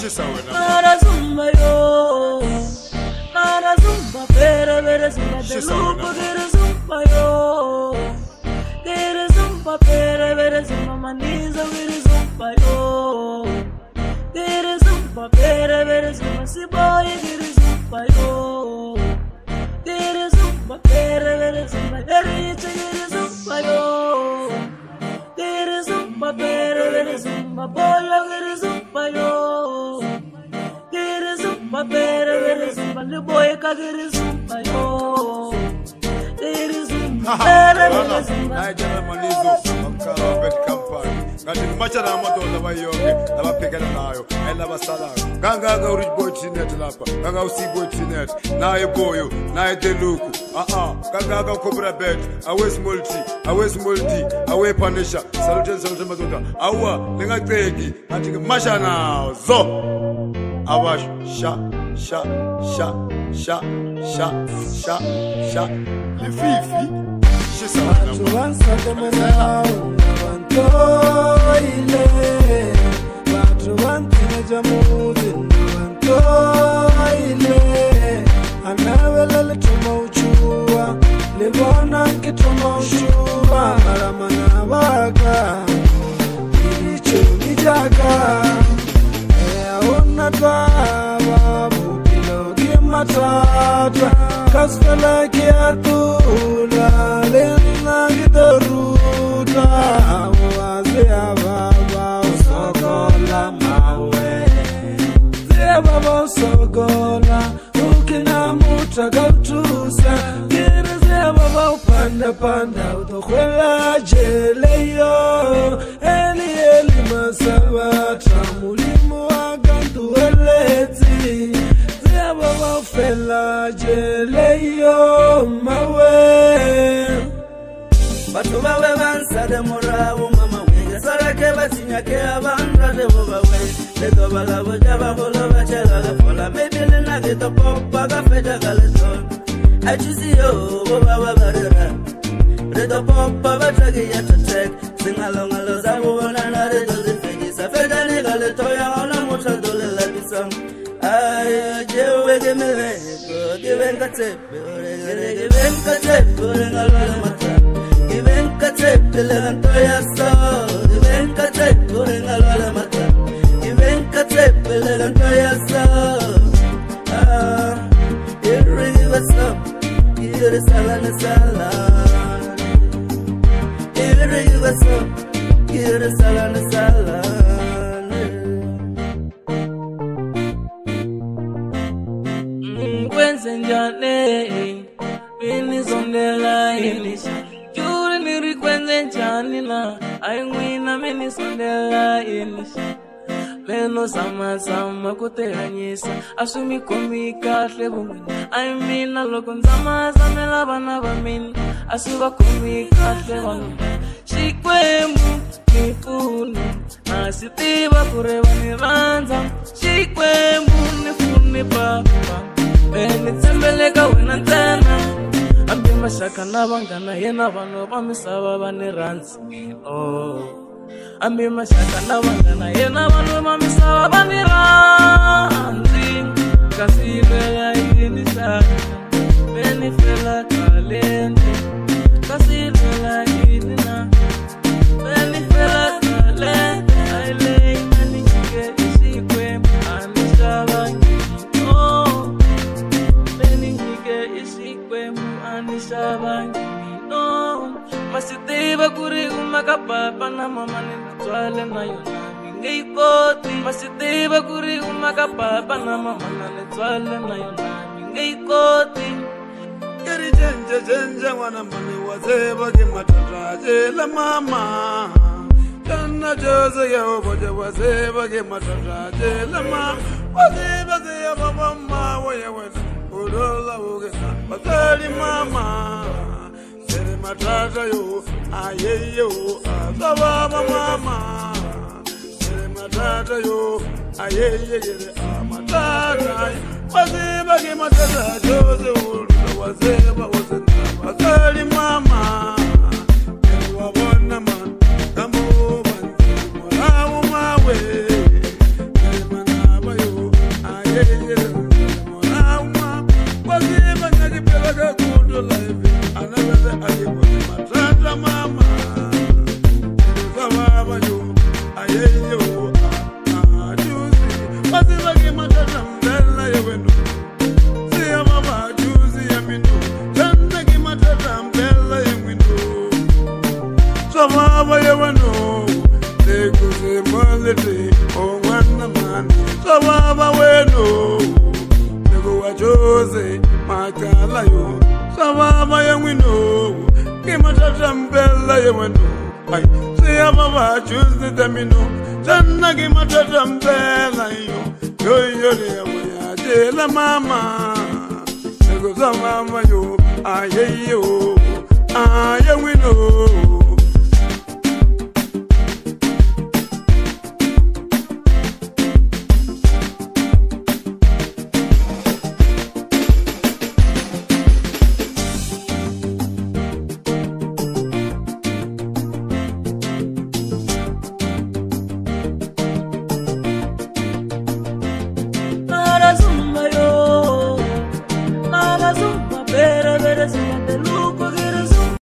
Nara zumba yo, nara zumba pere pere zumba de lupo kere zumba yo, kere zumba pere pere zumba maniza kere zumba yo, kere zumba pere pere zumba siboye kere zumba yo, kere zumba pere pere zumba eriche kere zumba yo, kere zumba pere pere zumba boya kere zumba yo. Pere pere zumba le boy ka gere zumba yo gere zumba pere pere zumba I jana manizo akala bet company ngati machana amadoda bayonke labapekela nayo elabasala ganga urich boy chinet lapha ganga usiboy chinet naye boyo naye deluku ganga cobra bet awes multi awe panisha salute madoda awa lingaceki athi machana zo Awash, sha, le fifi, je sais pas. Tu vas satemera wantoile, watu wantina jamuzi wantoile, anawela letuma uchua, libona kituma uchua, maramana waka, ilicho nijaga. Baba bukilo gimatata kasfala kiatula lena gidaruta wazia baba sogola mawe zia baba sogola ukina mutagautusa zia baba panda utokhwela jeleyo eli masabata mulimu Tuelezi zia baba fela jeleyo mawe batu bawe bansa de morabu mama we sarake batinya ke abandra de baba we le do bala boja babola bachela le fola mebele na ke to papa ga feta galeto ajizio baba barera le do papa batagi ya to check singalonga lo zabu bona na de do fegi sa feta ni galeto ya ona mucha do ay jewe gemele given katepe ore ngalala mata given katepe levanto ya so given katepe ore ngalala mata given katepe levanto ya so irri wasa irri sala irri wasa irri sala Njane mini sondela ilisha jure niri kwenze njanina aingwina mini sondela ilisha leno sama kuteranyisa asumi komika hlebungu aimina loko nzama zamela bana bamini asuba komika hlebungu shikwemu nifunu asitiba kureba niranza shikwemu nifuni papa Nitsembeleka wena ntena Ambi mashaka nabangana yena bano bamisaba baniranzi Ambi mashaka nabangana yena bano bamisaba baniranzi Kasile ya inisha Benifela kalende Kasile ya inina Benifela kalende Aile imanike isikwe Anishaba Masitiba kuri umakapapa na mama nitwale na yonami ngeikoti Masitiba kuri umakapapa na mama nitwale na yonami ngeikoti Keri jenja wana mami wazeba kimatataje la mama Jana joze ya oboje wazeba kimatataje la mama Wazeba ya mama waya wena Udola ugesa Batali mama Sere matata yo Ayeyo Azababa mama Sere matata yo Ayeye matata Wazeba ki matata Jose ulu Wazeba Batali mama Ewa wana man Kamu banzi Morawu mawe Sere manaba to life. I never said I give up my treasure, mama. Sababa yo, aye yo, juicy. What's it like in my treasure? Bella yo wendo. See ya mama, juicy ya mindo. Janda ki my treasure, bella yo wendo. Sababa yo wendo. Lego se malete, oh wana man. Sababa wendo. Lego wa Jose, makala yo. Sababa yo wendo. Ki my treasure, bella yo wendo. Ay, see ya mama, choose the mino. Janna ki matata mbela yo ya waya jela mama. Nego za mama yo, aye yo, aye wino.